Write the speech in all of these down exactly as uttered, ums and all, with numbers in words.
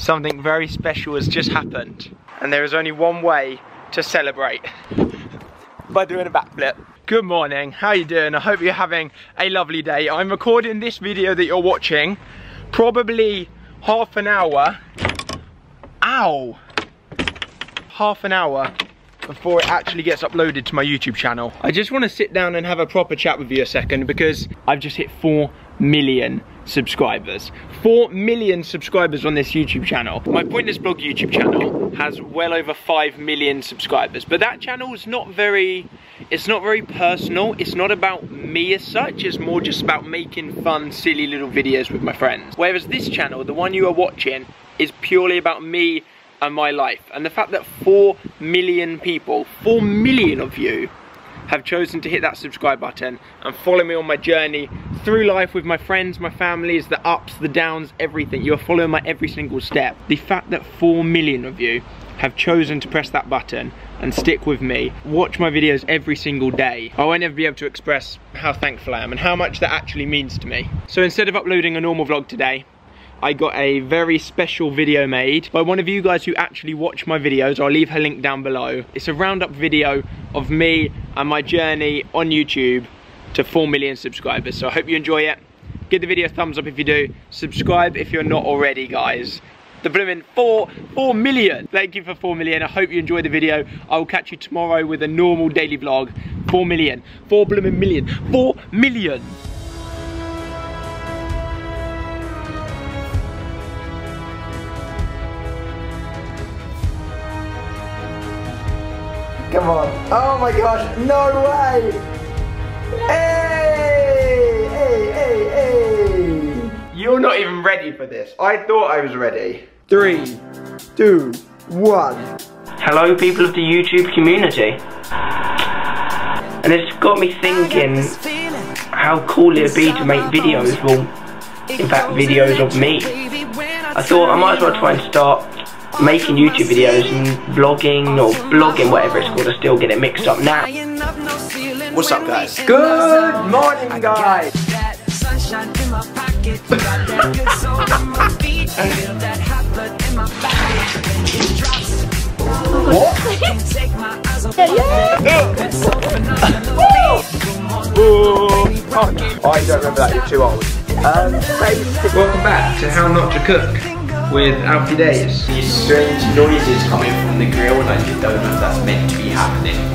something very special has just happened. And there is only one way to celebrate. By doing a backflip. Good morning, how you doing? I hope you're having a lovely day. I'm recording this video that you're watching probably half an hour. Ow! Half an hour before it actually gets uploaded to my YouTube channel. I just want to sit down and have a proper chat with you a second because I've just hit four million subscribers. four million subscribers on this YouTube channel. My Pointless Blog YouTube channel has well over five million subscribers, but that channel is not very, it's not very personal. It's not about me as such, it's more just about making fun, silly little videos with my friends. Whereas this channel, the one you are watching, is purely about me and my life. And the fact that four million people, four million of you, have chosen to hit that subscribe button and follow me on my journey through life with my friends, my families, the ups, the downs, everything. You're following my every single step. The fact that four million of you have chosen to press that button and stick with me, watch my videos every single day, I won't ever be able to express how thankful I am and how much that actually means to me. So instead of uploading a normal vlog today, I got a very special video made by one of you guys who actually watch my videos. I'll leave her link down below. It's a roundup video of me and my journey on YouTube to four million subscribers. So I hope you enjoy it. Give the video a thumbs up if you do. Subscribe if you're not already, guys. The blooming four, four million. Thank you for four million. I hope you enjoyed the video. I will catch you tomorrow with a normal daily vlog. Four million, four blooming million, four million. Come on. Oh my gosh, no way! Hey! Hey, hey, hey! You're not even ready for this. I thought I was ready. Three, two, one. Hello, people of the YouTube community. And it's got me thinking how cool it'd be to make videos, well, in fact, videos of me. I thought I might as well try and start making YouTube videos and vlogging or blogging, whatever it's called. I still get it mixed up now. What's up, guys? Good morning, guys. What? Oh, I don't remember that. You're too old. Um, welcome back to How Not to Cook with Alfie Days. These strange noises coming from the grill and I just don't know if that's meant to be happening.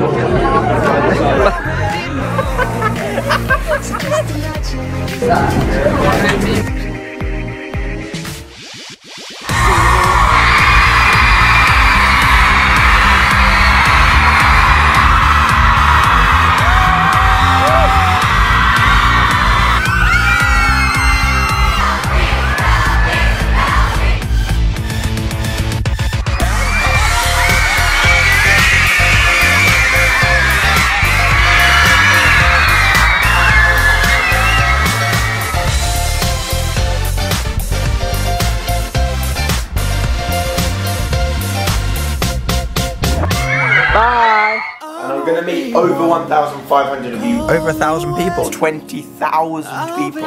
Bye! And I'm gonna meet over one thousand five hundred of you. Over a thousand people? twenty thousand people.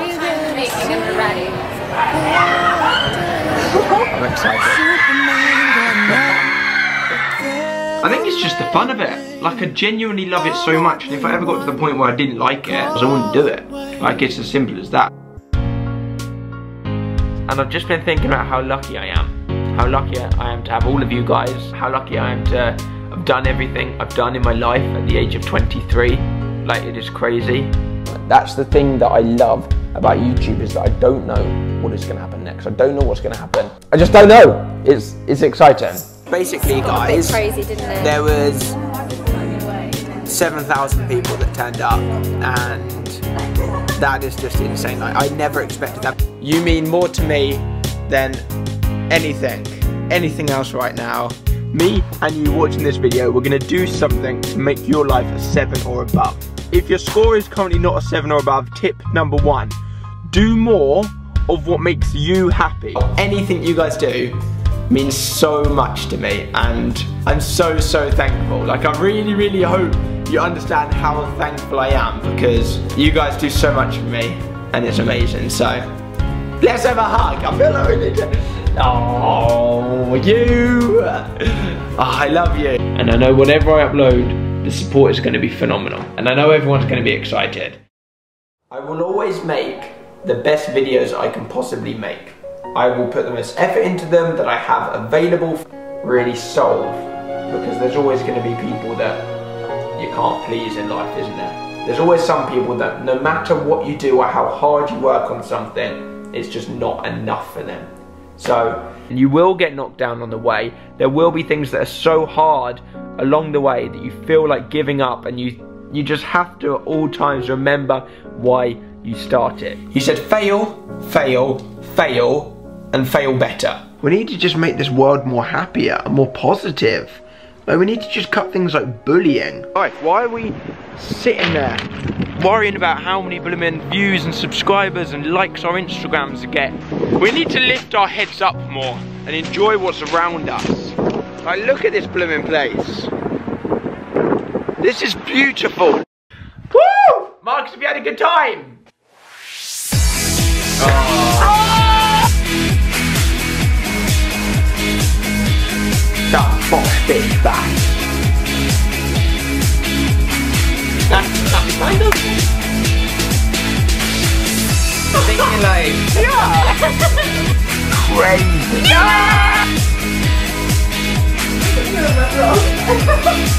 I'm excited. I think it's just the fun of it. Like, I genuinely love it so much, and if I ever got to the point where I didn't like it, I wouldn't do it. Like, it's as simple as that. And I've just been thinking about how lucky I am. How lucky I am to have all of you guys. How lucky I am to have done everything I've done in my life at the age of twenty-three. Like, it is crazy. That's the thing that I love about YouTube, is that I don't know what is going to happen next. I don't know what's going to happen. I just don't know. It's it's exciting. Basically, guys, crazy, didn't it? There was seven thousand people that turned up, and that is just insane. Like, I never expected that. You mean more to me than anything, anything else right now. Me and you watching this video, we're gonna do something to make your life a seven or above. If your score is currently not a seven or above, tip number one, do more of what makes you happy. Anything you guys do means so much to me, and I'm so, so thankful. Like, I really, really hope you understand how thankful I am, because you guys do so much for me, and it's amazing. So, let's have a hug. I feel like we need to Oh, you! Oh, I love you. And I know whatever I upload, the support is going to be phenomenal. And I know everyone's going to be excited. I will always make the best videos I can possibly make. I will put the most effort into them that I have available, really solve. Because there's always going to be people that you can't please in life, isn't there? There's always some people that no matter what you do or how hard you work on something, it's just not enough for them. So you will get knocked down on the way. There will be things that are so hard along the way that you feel like giving up, and you you just have to at all times remember why you started. You said fail, fail, fail, and fail better. We need to just make this world more happier and more positive. Like, we need to just cut things like bullying. Right, why are we sitting there worrying about how many blooming views and subscribers and likes our Instagrams get? We need to lift our heads up more and enjoy what's around us. Like, look at this blooming place. This is beautiful. Woo! Marcus, have you had a good time? Oh. That box bitch back. That's, that's kind of thinking like, yeah. Crazy. Yeah.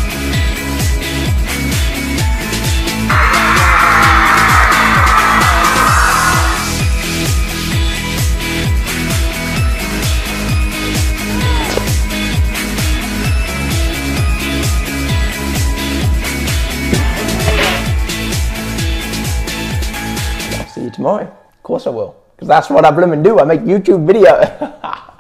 See you tomorrow. Of course I will. Because that's what I blooming do. I make YouTube videos.